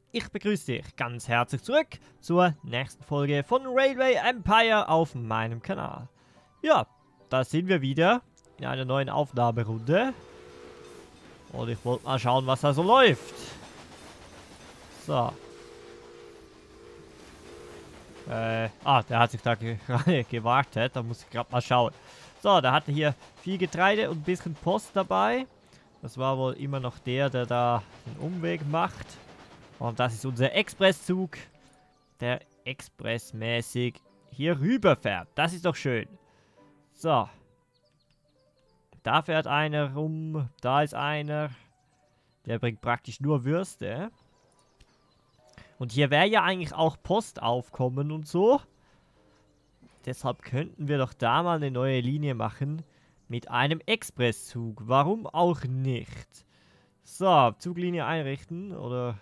Ich begrüße dich ganz herzlich zurück zur nächsten Folge von Railway Empire auf meinem Kanal. Ja, da sind wir wieder in einer neuen Aufnahmerunde. Und ich wollte mal schauen, was da so läuft. So. Der hat sich da gerade gewartet. Da muss ich gerade mal schauen. So, da hatte hier viel Getreide und ein bisschen Post dabei. Das war wohl immer noch der da den Umweg macht. Und das ist unser Expresszug, der expressmäßig hier rüberfährt. Das ist doch schön. So. Da fährt einer rum. Da ist einer. Der bringt praktisch nur Würste. Und hier wäre ja eigentlich auch Postaufkommen und so. Deshalb könnten wir doch da mal eine neue Linie machen mit einem Expresszug. Warum auch nicht? So, Zuglinie einrichten oder...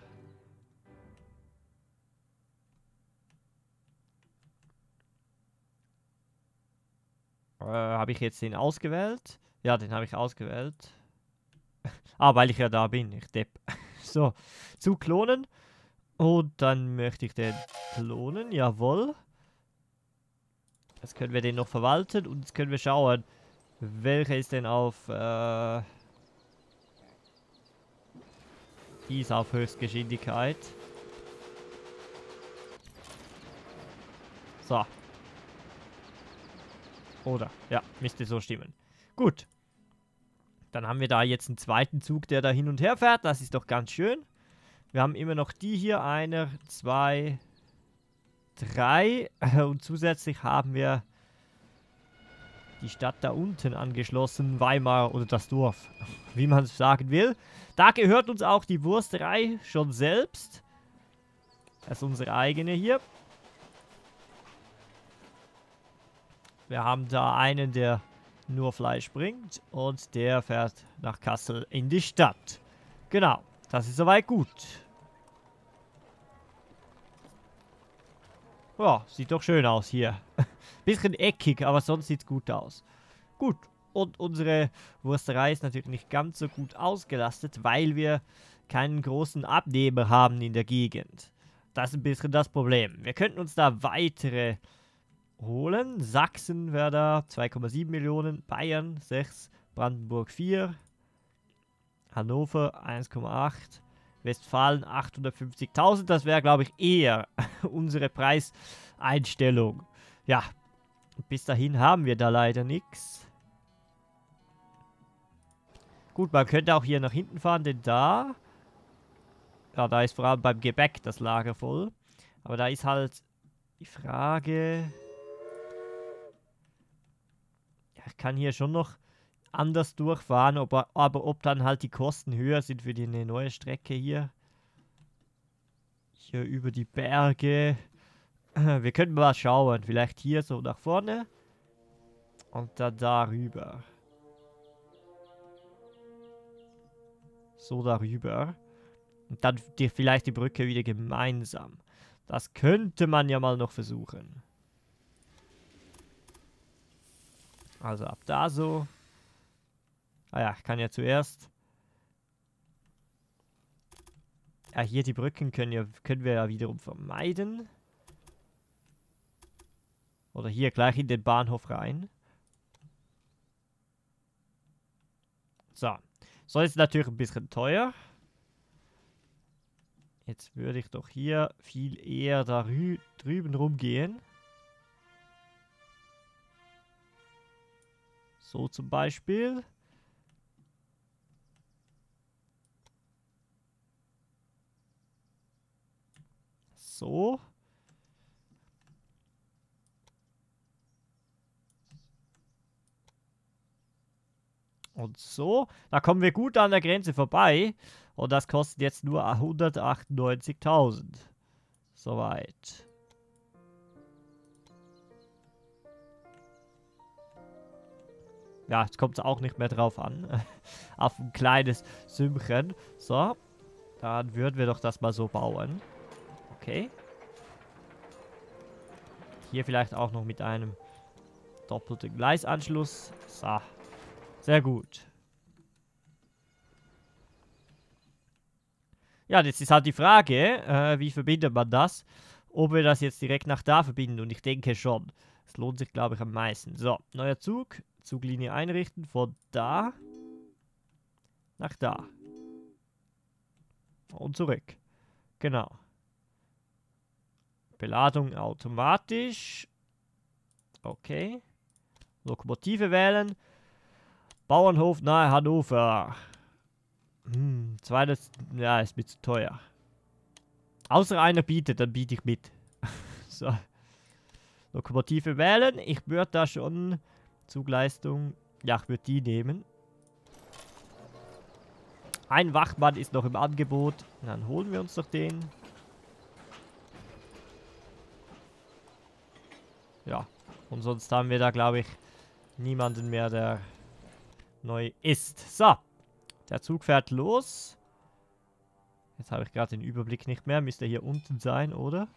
habe ich jetzt den ausgewählt? Ja, den habe ich ausgewählt. Weil ich ja da bin, ich Depp. So, zu klonen. Und dann möchte ich den klonen, jawohl. Jetzt können wir den noch verwalten und jetzt können wir schauen, welcher ist denn auf, die ist auf Höchstgeschwindigkeit. So. Oder, ja, müsste so stimmen. Gut. Dann haben wir da jetzt einen zweiten Zug, der da hin und her fährt. Das ist doch ganz schön. Wir haben immer noch die hier. Einer, zwei, drei. Und zusätzlich haben wir die Stadt da unten angeschlossen. Weimar oder das Dorf. Wie man es sagen will. Da gehört uns auch die Wursterei schon selbst. Das ist unsere eigene hier. Wir haben da einen, der nur Fleisch bringt. Und der fährt nach Kassel in die Stadt. Genau. Das ist soweit gut. Ja, sieht doch schön aus hier. Bisschen eckig, aber sonst sieht es gut aus. Gut. Und unsere Wursterei ist natürlich nicht ganz so gut ausgelastet, weil wir keinen großen Abnehmer haben in der Gegend. Das ist ein bisschen das Problem. Wir könnten uns da weitere holen. Sachsen wäre da 2,7 Millionen, Bayern 6, Brandenburg 4, Hannover 1,8, Westfalen 850.000. Das wäre, glaube ich, eher unsere Preiseinstellung. Ja, bis dahin haben wir da leider nichts. Gut, man könnte auch hier nach hinten fahren, denn da... Ja, da ist vor allem beim Gebäck das Lager voll. Aber da ist halt die Frage... Ja, ich kann hier schon noch anders durchfahren, aber ob dann halt die Kosten höher sind für die neue Strecke hier. Hier über die Berge. Wir könnten mal schauen. Vielleicht hier so nach vorne. Und dann darüber. So darüber. Und dann vielleicht die Brücke wieder gemeinsam. Das könnte man ja mal noch versuchen. Also ab da so. Ah ja, ich kann ja zuerst. Ja, hier die Brücken können wir ja wiederum vermeiden. Oder hier gleich in den Bahnhof rein. So. So ist natürlich ein bisschen teuer. Jetzt würde ich doch hier viel eher da drüben rumgehen. So zum Beispiel. So. Und so. Da kommen wir gut an der Grenze vorbei. Und das kostet jetzt nur 198.000. Soweit. Ja, jetzt kommt es auch nicht mehr drauf an. Auf ein kleines Sümmchen. So. Dann würden wir doch das mal so bauen. Okay. Hier vielleicht auch noch mit einem doppelten Gleisanschluss. So. Sehr gut. Ja, das ist halt die Frage, wie verbindet man das? Ob wir das jetzt direkt nach da verbinden. Und ich denke schon. Es lohnt sich, glaube ich, am meisten. So, neuer Zug. Zuglinie einrichten. Von da nach da. Und zurück. Genau. Beladung automatisch. Okay. Lokomotive wählen. Bauernhof nahe Hannover. Zweites, ja, ist mir zu teuer. Außer einer bietet, dann biete ich mit. So. Lokomotive wählen. Ich würde da schon Zugleistung. Ja, ich würde die nehmen. Ein Wachmann ist noch im Angebot. Dann holen wir uns doch den. Ja. Und sonst haben wir da, glaube ich, niemanden mehr, der neu ist. So. Der Zug fährt los. Jetzt habe ich gerade den Überblick nicht mehr. Müsste hier unten sein, oder?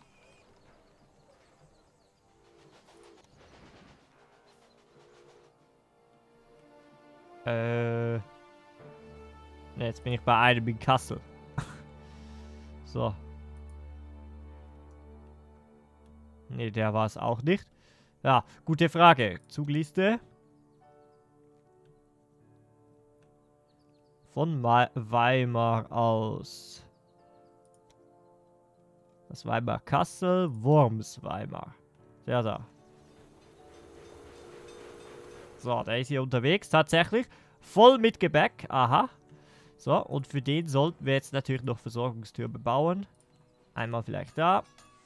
Ne, jetzt bin ich bei einem in Kassel. So. Ne, der war es auch nicht. Ja, gute Frage. Zugliste. Von Weimar aus. Das Weimar Kassel, Worms Weimar. Der da. So, der ist hier unterwegs, tatsächlich. Voll mit Gebäck, aha. So, und für den sollten wir jetzt natürlich noch Versorgungstürme bauen. Einmal vielleicht da.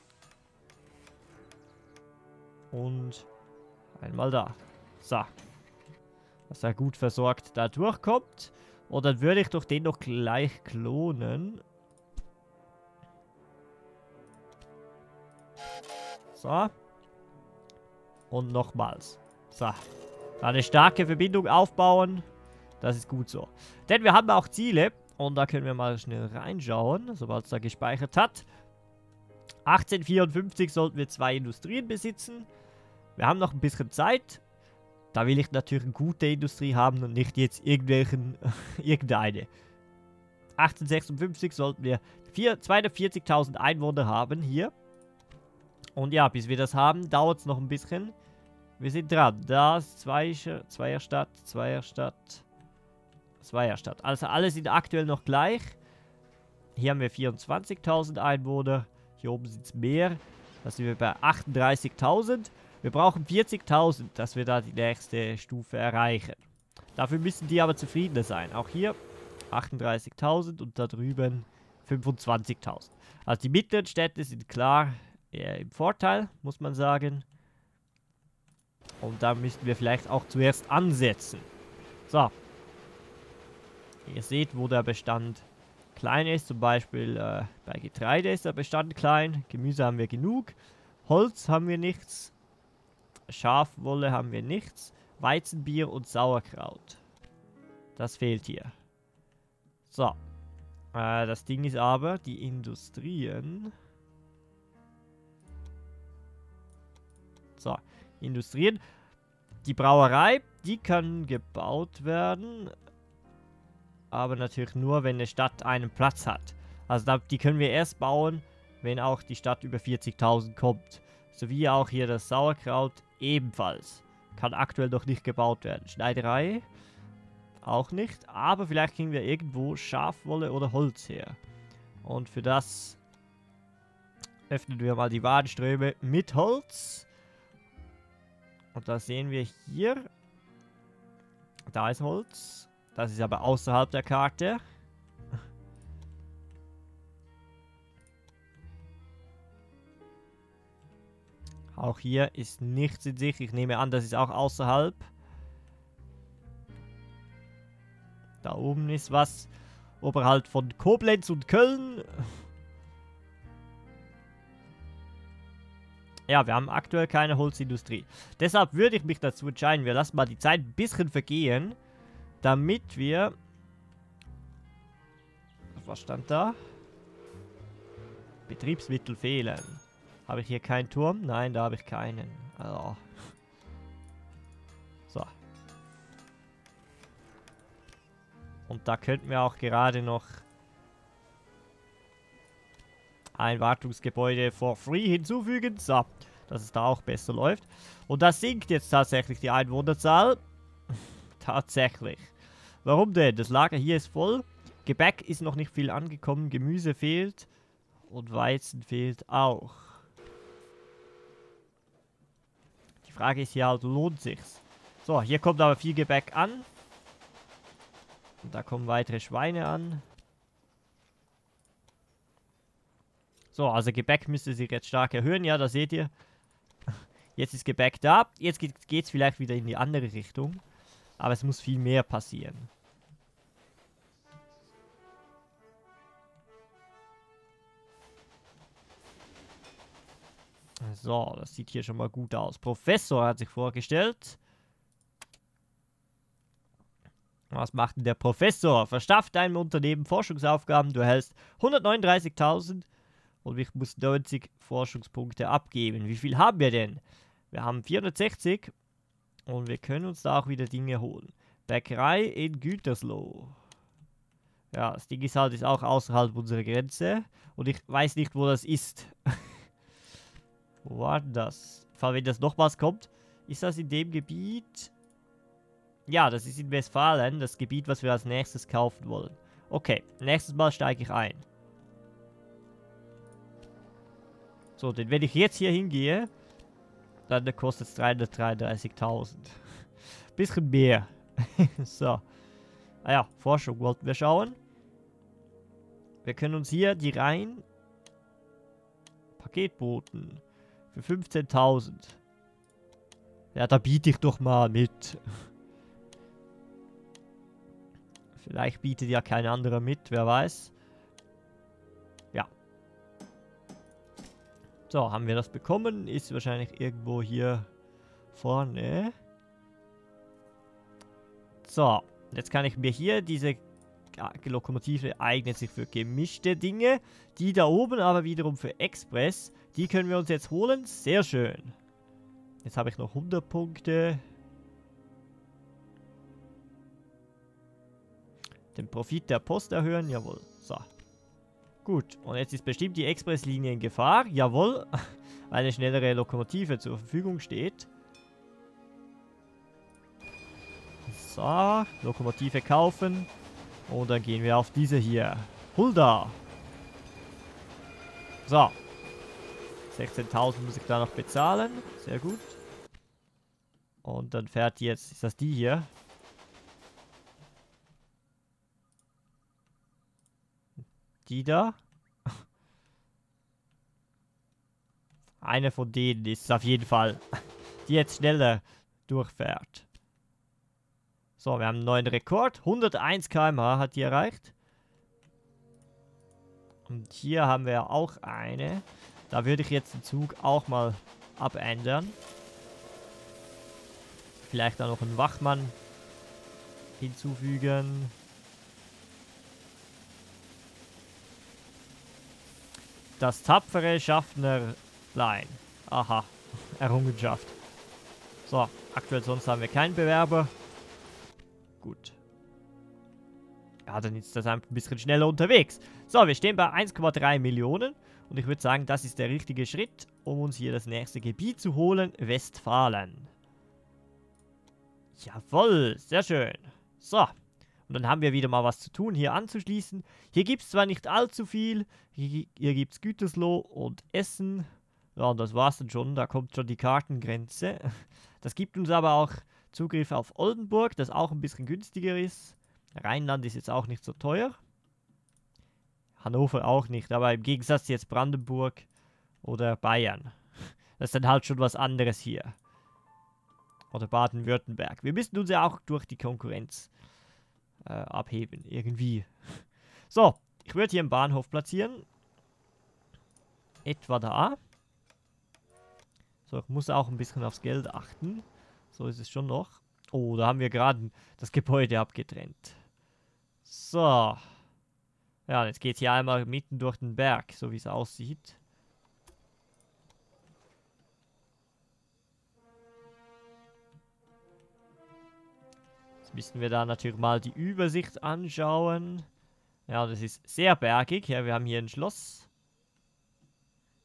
Und einmal da. So. Dass er gut versorgt da durchkommt. Und dann würde ich doch den noch gleich klonen. So. Und nochmals. So. Eine starke Verbindung aufbauen. Das ist gut so. Denn wir haben auch Ziele. Und da können wir mal schnell reinschauen, sobald es da gespeichert hat. 1854 sollten wir 2 Industrien besitzen. Wir haben noch ein bisschen Zeit. Da will ich natürlich eine gute Industrie haben und nicht jetzt irgendeine. 1856 sollten wir 240.000 Einwohner haben hier. Und ja, bis wir das haben, dauert es noch ein bisschen. Wir sind dran. Da ist Zweierstadt. Also alle sind aktuell noch gleich. Hier haben wir 24.000 Einwohner. Hier oben sind es mehr. Da sind wir bei 38.000. Wir brauchen 40.000, dass wir da die nächste Stufe erreichen. Dafür müssen die aber zufriedener sein. Auch hier 38.000 und da drüben 25.000. Also die mittleren Städte sind klar im Vorteil, muss man sagen. Und da müssten wir vielleicht auch zuerst ansetzen. So. Ihr seht, wo der Bestand klein ist. Zum Beispiel bei Getreide ist der Bestand klein. Gemüse haben wir genug. Holz haben wir nichts. Schafwolle haben wir nichts. Weizenbier und Sauerkraut. Das fehlt hier. So. Das Ding ist aber, die Industrien. So. Industrien. Die Brauerei, die kann gebaut werden. Aber natürlich nur, wenn eine Stadt einen Platz hat. Also die können wir erst bauen, wenn auch die Stadt über 40.000 kommt. Sowie auch hier das Sauerkraut ebenfalls. Kann aktuell noch nicht gebaut werden. Schneiderei auch nicht. Aber vielleicht kriegen wir irgendwo Schafwolle oder Holz her. Und für das öffnen wir mal die Warenströme mit Holz. Und da sehen wir hier. Da ist Holz. Das ist aber außerhalb der Karte. Auch hier ist nichts in sich. Ich nehme an, das ist auch außerhalb. Da oben ist was. Oberhalb von Koblenz und Köln. Ja, wir haben aktuell keine Holzindustrie. Deshalb würde ich mich dazu entscheiden, wir lassen mal die Zeit ein bisschen vergehen. Damit wir... Was stand da? Betriebsmittel fehlen. Habe ich hier keinen Turm? Nein, da habe ich keinen. Also. So. Und da könnten wir auch gerade noch ein Wartungsgebäude for free hinzufügen. So, dass es da auch besser läuft. Und da sinkt jetzt tatsächlich die Einwohnerzahl. Tatsächlich. Warum denn? Das Lager hier ist voll. Gebäck ist noch nicht viel angekommen. Gemüse fehlt. Und Weizen fehlt auch. Die Frage ist hier halt, lohnt sich's? So, hier kommt aber viel Gebäck an. Und da kommen weitere Schweine an. So, also Gebäck müsste sich jetzt stark erhöhen. Ja, da seht ihr. Jetzt ist Gebäck da. Jetzt geht's vielleicht wieder in die andere Richtung. Aber es muss viel mehr passieren. So, das sieht hier schon mal gut aus. Professor hat sich vorgestellt. Was macht denn der Professor? Verschafft deinem Unternehmen Forschungsaufgaben. Du erhältst 139.000 und ich muss 90 Forschungspunkte abgeben. Wie viel haben wir denn? Wir haben 460 und wir können uns da auch wieder Dinge holen. Bäckerei in Gütersloh. Ja, das Ding ist halt ist auch außerhalb unserer Grenze und ich weiß nicht, wo das ist. Wo war denn das? Vor allem, wenn das nochmals kommt, ist das in dem Gebiet? Ja, das ist in Westfalen, das Gebiet, was wir als nächstes kaufen wollen. Okay, nächstes Mal steige ich ein. So, denn wenn ich jetzt hier hingehe, dann kostet es 333.000. Bisschen mehr. So. Ah ja, Forschung wollten wir schauen. Wir können uns hier die rein Paketboten für 15.000. Ja, da biete ich doch mal mit. Vielleicht bietet ja kein anderer mit, wer weiß. Ja. So, haben wir das bekommen? Ist wahrscheinlich irgendwo hier vorne. So, jetzt kann ich mir hier diese Lokomotive eignet sich für gemischte Dinge. Die da oben aber wiederum für Express. Die können wir uns jetzt holen. Sehr schön. Jetzt habe ich noch 100 Punkte. Den Profit der Post erhöhen. Jawohl. So. Gut. Und jetzt ist bestimmt die Expresslinie in Gefahr. Jawohl. Weil eine schnellere Lokomotive zur Verfügung steht. So. Lokomotive kaufen. Und dann gehen wir auf diese hier. Hulda. So. 16.000 muss ich da noch bezahlen. Sehr gut. Und dann fährt jetzt... Ist das die hier? Die da? Eine von denen ist es auf jeden Fall. Die jetzt schneller durchfährt. So, wir haben einen neuen Rekord. 101 km/h hat die erreicht. Und hier haben wir auch eine. Da würde ich jetzt den Zug auch mal abändern. Vielleicht auch noch einen Wachmann hinzufügen. Das tapfere Schaffnerlein. Aha, Errungenschaft. So, aktuell sonst haben wir keinen Bewerber. Gut. Ja, dann ist das einfach ein bisschen schneller unterwegs. So, wir stehen bei 1,3 Millionen. Und ich würde sagen, das ist der richtige Schritt, um uns hier das nächste Gebiet zu holen. Westfalen. Jawohl, sehr schön. So, und dann haben wir wieder mal was zu tun, hier anzuschließen. Hier gibt es zwar nicht allzu viel. Hier gibt es Gütersloh und Essen. Ja, und das war's dann schon. Da kommt schon die Kartengrenze. Das gibt uns aber auch Zugriff auf Oldenburg, das auch ein bisschen günstiger ist. Rheinland ist jetzt auch nicht so teuer. Hannover auch nicht, aber im Gegensatz jetzt Brandenburg oder Bayern. Das ist dann halt schon was anderes hier. Oder Baden-Württemberg. Wir müssen uns ja auch durch die Konkurrenz abheben, irgendwie. So, ich würde hier einen Bahnhof platzieren. Etwa da. So, ich muss auch ein bisschen aufs Geld achten. So ist es schon noch. Oh, da haben wir gerade das Gebäude abgetrennt. So. Ja, jetzt geht es hier einmal mitten durch den Berg, so wie es aussieht. Jetzt müssen wir da natürlich mal die Übersicht anschauen. Ja, das ist sehr bergig. Ja, wir haben hier ein Schloss.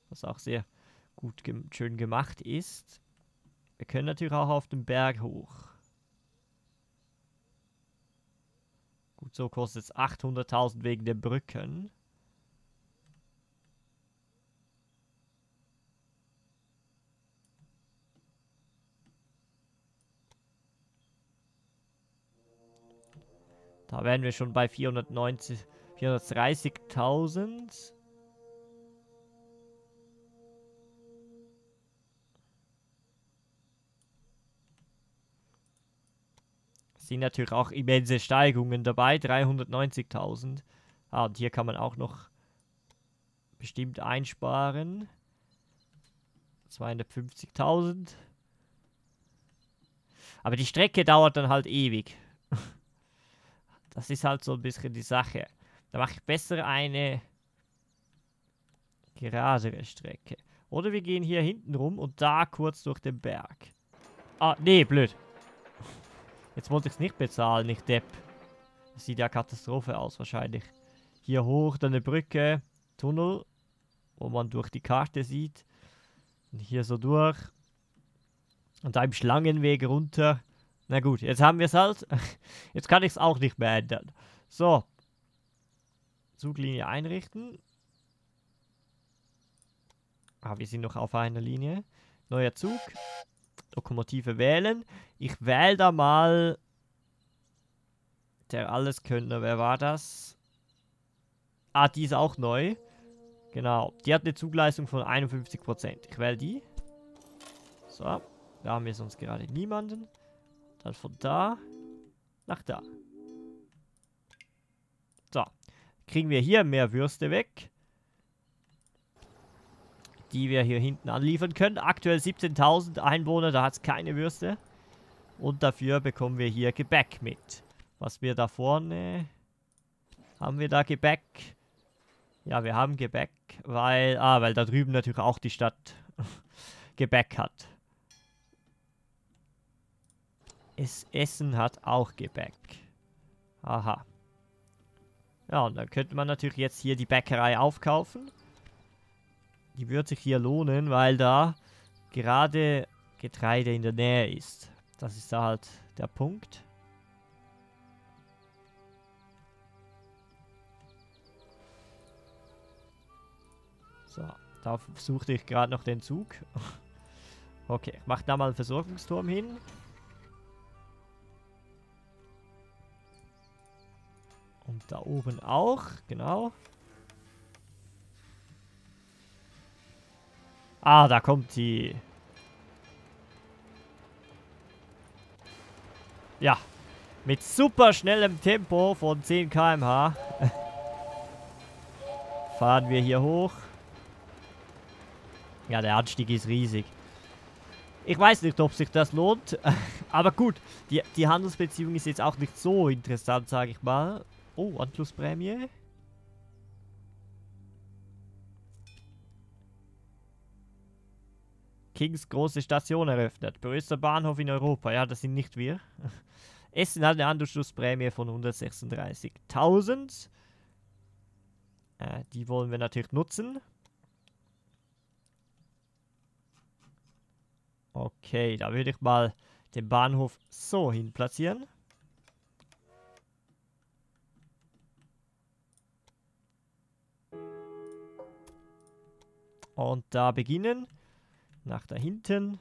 Was auch sehr gut schön gemacht ist. Wir können natürlich auch auf den Berg hoch. Gut, so kostet es 800.000 wegen der Brücken. Da wären wir schon bei 430.000. Sind natürlich auch immense Steigungen dabei. 390.000. Ah, und hier kann man auch noch bestimmt einsparen. 250.000. Aber die Strecke dauert dann halt ewig. Das ist halt so ein bisschen die Sache. Da mache ich besser eine geradere Strecke. Oder wir gehen hier hinten rum und da kurz durch den Berg. Ah, nee, blöd. Jetzt wollte ich es nicht bezahlen, nicht Depp. Das sieht ja Katastrophe aus wahrscheinlich. Hier hoch, dann eine Brücke, Tunnel, wo man durch die Karte sieht. Und hier so durch. Und da im Schlangenweg runter. Na gut, jetzt haben wir es halt. Jetzt kann ich es auch nicht mehr ändern. So. Zuglinie einrichten. Ah, wir sind noch auf einer Linie. Neuer Zug. Lokomotive wählen. Ich wähle da mal der Alleskönner. Wer war das? Ah, die ist auch neu. Genau. Die hat eine Zugleistung von 51%. Ich wähle die. So. Da haben wir sonst gerade niemanden. Dann von da nach da. So. Kriegen wir hier mehr Würste weg, die wir hier hinten anliefern können. Aktuell 17.000 Einwohner, da hat es keine Würste. Und dafür bekommen wir hier Gebäck mit. Was wir da vorne... Haben wir da Gebäck? Ja, wir haben Gebäck, weil da drüben natürlich auch die Stadt Gebäck hat. Essen hat auch Gebäck. Aha. Ja, und dann könnte man natürlich jetzt hier die Bäckerei aufkaufen. Die wird sich hier lohnen, weil da gerade Getreide in der Nähe ist. Das ist da halt der Punkt. So, da suchte ich gerade noch den Zug. Okay, ich mache da mal einen Versorgungsturm hin. Und da oben auch, genau. Ah, da kommt die. Ja, mit super schnellem Tempo von 10 km/h fahren wir hier hoch. Ja, der Anstieg ist riesig. Ich weiß nicht, ob sich das lohnt. Aber gut, die Handelsbeziehung ist jetzt auch nicht so interessant, sage ich mal. Oh, Anschlussprämie. Kings große Station eröffnet. Größter Bahnhof in Europa. Ja, das sind nicht wir. Essen hat eine Anschlussprämie von 136.000. Die wollen wir natürlich nutzen. Okay, da würde ich mal den Bahnhof so hin platzieren. Und da beginnen. Nach da hinten.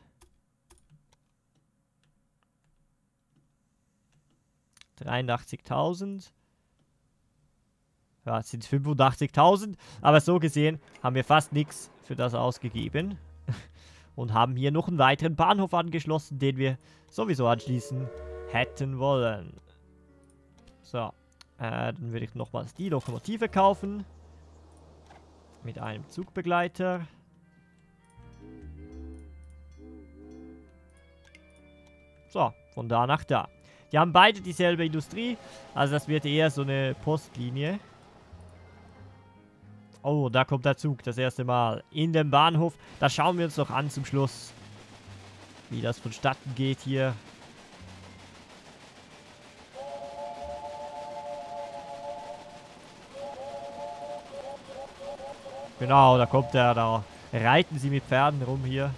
$83.000. Ja, es sind 85.000. Aber so gesehen haben wir fast nichts für das ausgegeben. Und haben hier noch einen weiteren Bahnhof angeschlossen, den wir sowieso anschließen hätten wollen. So. Dann würde ich nochmals die Lokomotive kaufen. Mit einem Zugbegleiter. So, von da nach da. Die haben beide dieselbe Industrie. Also das wird eher so eine Postlinie. Oh, da kommt der Zug das erste Mal in den Bahnhof. Das schauen wir uns noch an zum Schluss. Wie das vonstatten geht hier. Genau, da kommt er da. reiten sie mit Pferden rum hier.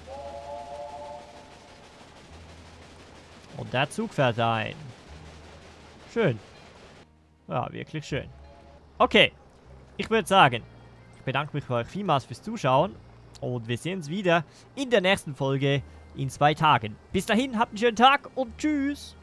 Und der Zug fährt ein. Schön. Ja, wirklich schön. Okay. Ich würde sagen, ich bedanke mich bei euch vielmals fürs Zuschauen. Und wir sehen uns wieder in der nächsten Folge in 2 Tagen. Bis dahin, habt einen schönen Tag und tschüss.